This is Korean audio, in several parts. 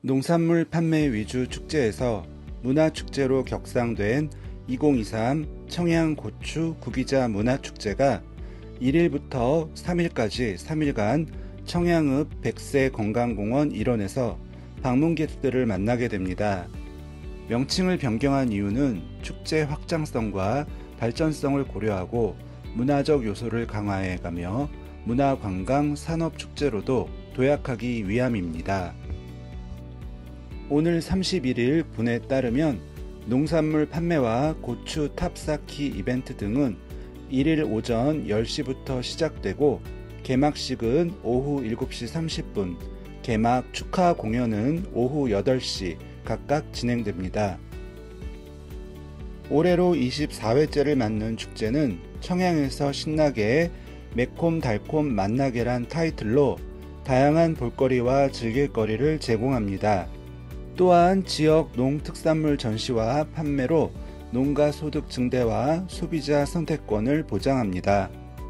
농산물 판매 위주 축제에서 문화축제로 격상된 2023 청양고추 구기자 문화축제가 1일부터 3일까지 3일간 청양읍 백세건강공원 일원에서 방문객들을 만나게 됩니다. 명칭을 변경한 이유는 축제 확장성과 발전성을 고려하고 문화적 요소를 강화해가며 문화관광 산업축제로도 도약하기 위함입니다. 오늘 31일 분에 따르면 농산물 판매와 고추 탑쌓기 이벤트 등은 1일 오전 10시부터 시작되고 개막식은 오후 7시 30분, 개막 축하 공연은 오후 8시 각각 진행됩니다. 올해로 24회째를 맞는 축제는 청양에서 신나게 매콤달콤 맛나게란 타이틀로 다양한 볼거리와 즐길거리를 제공합니다. 또한 지역 농특산물 전시와 판매로 농가 소득 증대와 소비자 선택권을 보장합니다.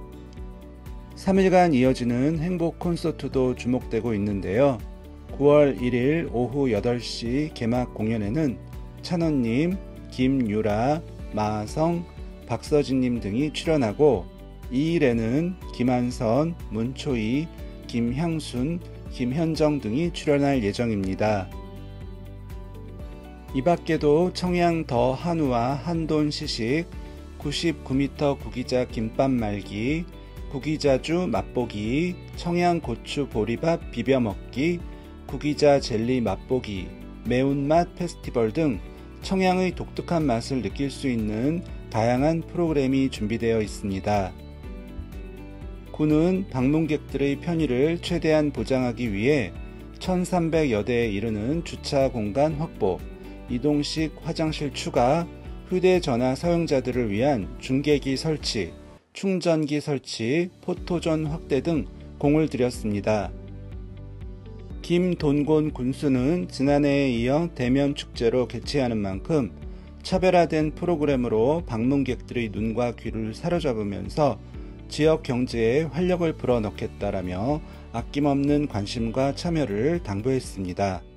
3일간 이어지는 행복 콘서트도 주목되고 있는데요. 9월 1일 오후 8시 개막 공연에는 찬원님, 김유라, 마성, 박서진님 등이 출연하고 2일에는 김한선, 문초희, 김향순, 김현정 등이 출연할 예정입니다. 이 밖에도 청양 더 한우와 한돈 시식, 99m 구기자 김밥 말기, 구기자주 맛보기, 청양 고추 보리밥 비벼 먹기, 구기자 젤리 맛보기, 매운맛 페스티벌 등 청양의 독특한 맛을 느낄 수 있는 다양한 프로그램이 준비되어 있습니다. 군은 방문객들의 편의를 최대한 보장하기 위해 1300여 대에 이르는 주차 공간 확보, 이동식 화장실 추가, 휴대전화 사용자들을 위한 중계기 설치, 충전기 설치, 포토존 확대 등 공을 들였습니다. 김돈곤 군수는 지난해에 이어 대면 축제로 개최하는 만큼 차별화된 프로그램으로 방문객들의 눈과 귀를 사로잡으면서 지역 경제에 활력을 불어넣겠다라며 아낌없는 관심과 참여를 당부했습니다.